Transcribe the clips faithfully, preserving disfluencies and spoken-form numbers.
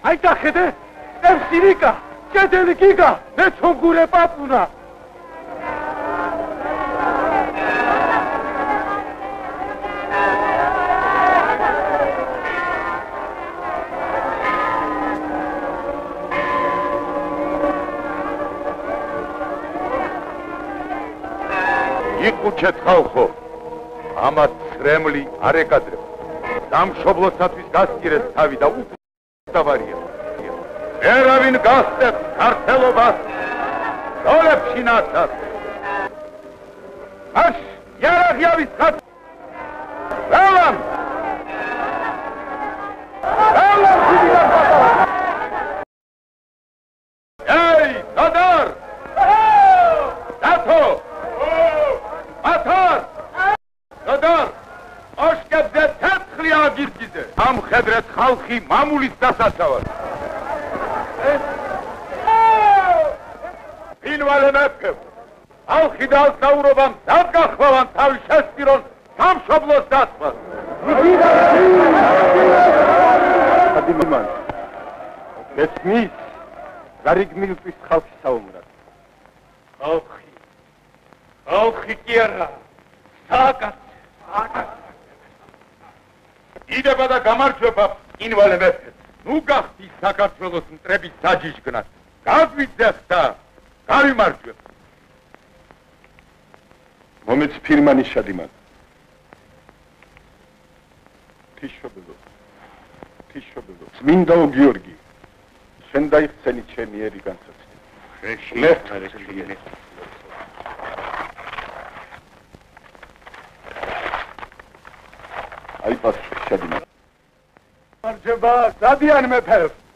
აი დახედე, ევსირიკა, კედელი გიგა, მე ჩონგურე პაპუნა. იყუჩეთ ხალხო, ამათ ცრემლი არ ეკადრება. სამშობლოსათვის გასკირეს თავი და უდავარია. ერავინ გასწევს ქართველობას, დოლებში ნაცად. აშ, იარაღიავის ხატ. ველამ! ველამ ხიდიდან პატარა! ეი, დადარ! დათო! ათარ! დადარ! ოშკებზე თერთხლი აგირგიდე! ამხედრეთ ხალხი მამულის დასაცავად! ინვალე მეფე! ხალხი და ალწაურობამ დაგახლავან თავი შესწირონ სამშობლოს დასვას! ადიმან! გესმის? გარიგმილთვის ხალხი საუბრად. ხალხი! ხალხი კი არა! საკაცი! საკაცი! იდება და გამარჯვება ინვალე მეფე! ნუ გახდი საქართველოს მტრების საჯიჟგნად! გაგვიძახ და გავიმარჯვებ! მომეც ფირმანის შადიმან. თიშობელო, თიშობელო, წმინდაო გიორგი, შენ დაიხსენი ჩემი ერი განსაცდელი. მე ხარისხლიანე. აი პასუხი შადიმან. მარჯობა, დადიან მეფე.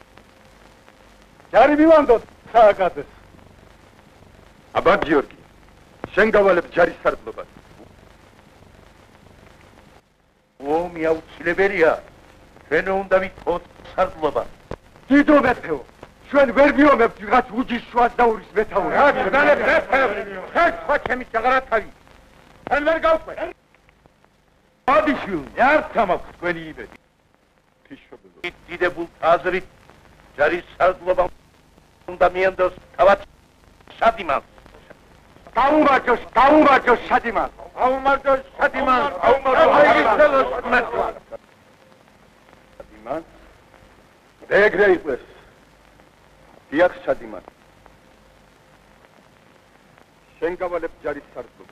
ჯარი მივანდოთ სააკაძეს. აბა გიორგი, შენ გავალებ ჯარის სარდლობას. ომი აუცილებელია. ჩვენ უნდა ვითხოვოთ სარდლობა. დიდო მეფეო, ჩვენ ვერ ვიომებთ ვიღაც უჯის შუას და ურის მეთაურს. რა გძანებ მეფე? ხეთ სხვა ჩემი ჯაღარათავი. ჩვენ ვერ გავყვეთ. ბადიშვილ, არ თამაქვს თქვენი იმედი. თიშობელო. დიდებულ აზრით ჯარის სარდლობა უნდა მიენდოს თავად შადიმანს. გაუმარჯოს, გაუმარჯოს შადიმანს. გაუმარჯოს შადიმანს. გაუმარჯოს შადიმანს. ეგრე იყოს. დიახ შადიმან. შენ გავალებ ჯარის სარდლობას.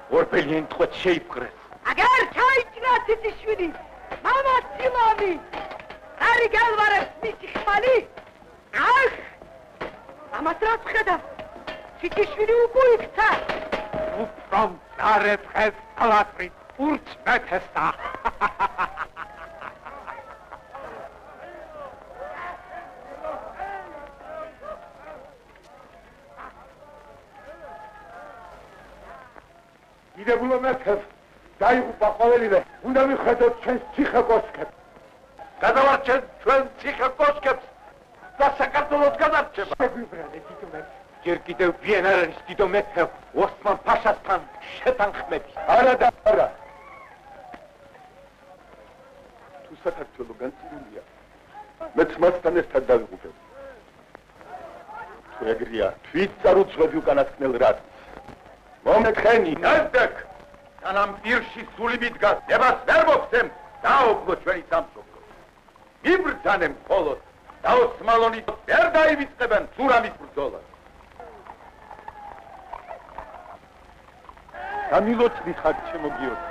ორბელი ენტყვეთ შეიფყრეს. აგარ ჩაიჭრა თითიშვილი, მამა ცილავი, არი გალვარებს მისი ხმალი, ახ, ამას რაც ხედავ, თითიშვილი უკვე იქცა. უფრო მწარე დღეს ალათრი, ურწმეთესა. დიდებულო მეთევ, დაიღუპა ყოველივე, უნდა მიხედოთ ჩვენს ციხე კოშკებს. გადავარჩენ ჩვენ ციხე კოშკებს და საქართველოს გადარჩება. შეგვიბრალე დიდო მეთევ. ჯერ კიდევ ვien არ არის დიდო მეთევ, ოსმან ფაშასთან შეთანხმები. არა და არა. თუ საქართველო განცილულია, მეც მასთან ერთად დავიღუპებ. თუ ეგრეა, თვით წარუძღვები უკანასკნელ რადს. მომეთხენი, ნაზდაკ, სანამ პირში სული მიდგას, ნებას ვერ მოგცემ, დაობლო ჩვენი სამშობლო. მიბრძანე მხოლოდ, დაოსმალონი ვერ დაივიწყებენ სურამის ბრძოლას. გამილოცდი ხარ ჩემო გიორგი.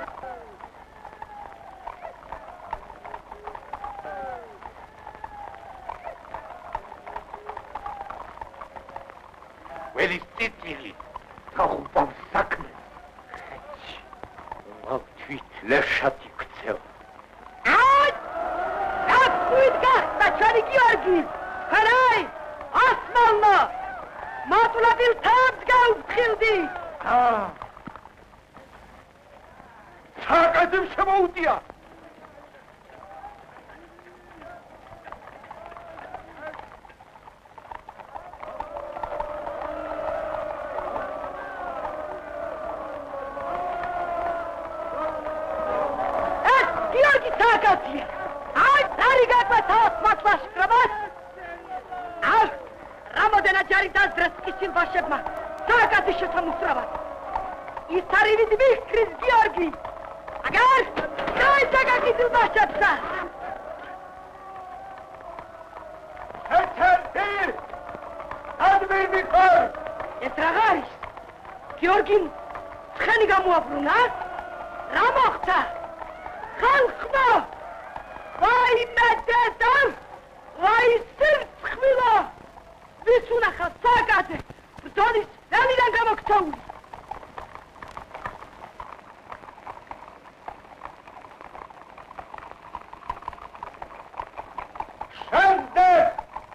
ველის ტიტილი თახუპავ საქმე. ხეჩი, ვალ თვით ლეშად იქცევ. აი! აფუით გახდა ჩვენი გიორგი! ხარაი! ასმალნო! მატულაბილ თავს გაუფხილდი! აა! სააკაძემ შემოუტია! აი, არი გაკვეთა ოსმათლას კრებას! აი, რამოდენა ჯარი დაძრეს კიცილ ბაშებმა, სააკაძე შეთამუსრავად. ის არივით მიხკრის გიორგი! აგარ, დაიძაგა კიცილ ბაშებსა! ერთ-ერთი! ადმირ მიხარ! ეს რაღა არის? გიორგიმ ცხენი გამოაბრუნა? რა მოხდა? ხალხმა! ვაი მედედარ! ვაი სირცხვილო! ვის უნახავ სააკაძე? ბრძოლის ველიდან გამოგცეული! შემდეგ!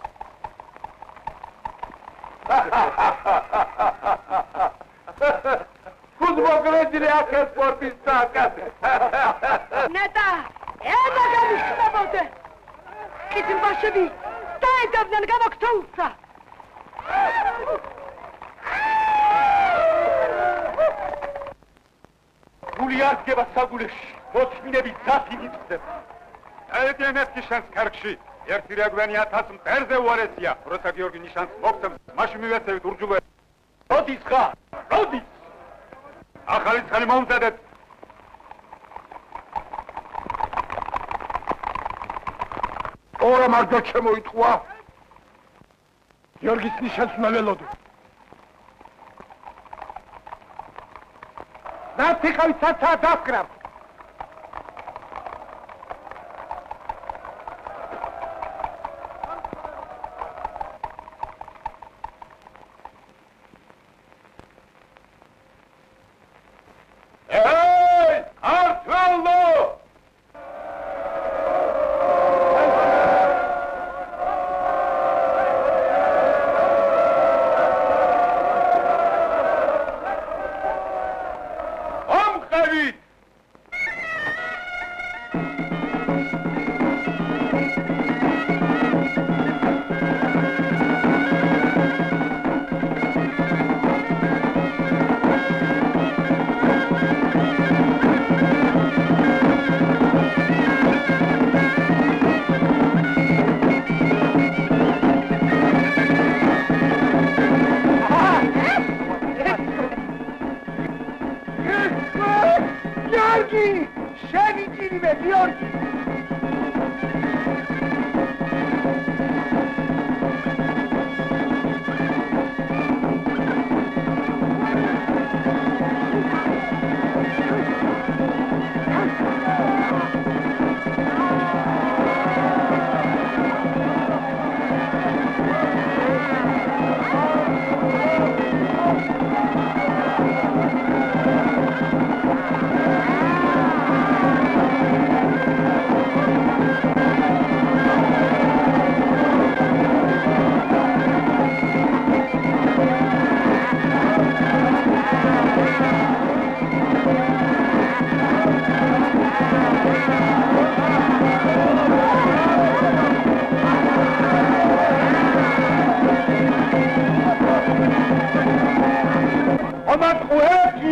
ფუტბოლგრედილი ახალ სპორტის სააკაძე! ნეტა! ენა გამიშნებოდე! კიცილბაშები დაედავდნენ გამოგცეულსა! გული არ დგება საგულეში, მოწმინები ძაფი მიწევ. დაედიან ერთი შანს ქარგში, ერთი რაგვენი ათას მტერზე უარესია, როცა გიორგი ნიშანს მოგცემს, მაშინ მივეცევით ურჯულოებს. როდის ხარ? როდის? ახალი ცხენი მომზადეთ. ორა მარჯვ შემოიტყვა. გიორგის ნიშანს უნდა ველოდო. ნაციხავი ცაცა დავკრავ. ეი, ქართველო! ამხევით! გიორგი! შენი ჭირიმე, გიორგი!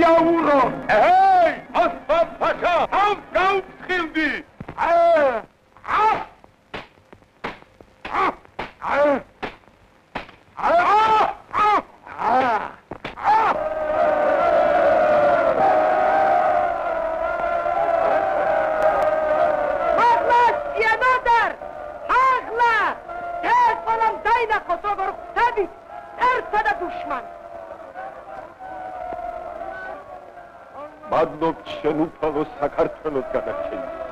დაურო. ეი, ოსმან ფაშა, ამ გაუფრთხილდი. აა! აა! აა! აა! აა! აა! მაღლა, სიამოდარ! მაღლა! ერთმანამ დაინახოთ, როგორ ხვდებით ერთსა და დუშმანს. მადლობთ შენ უფალო საქართველოს განაჩენით.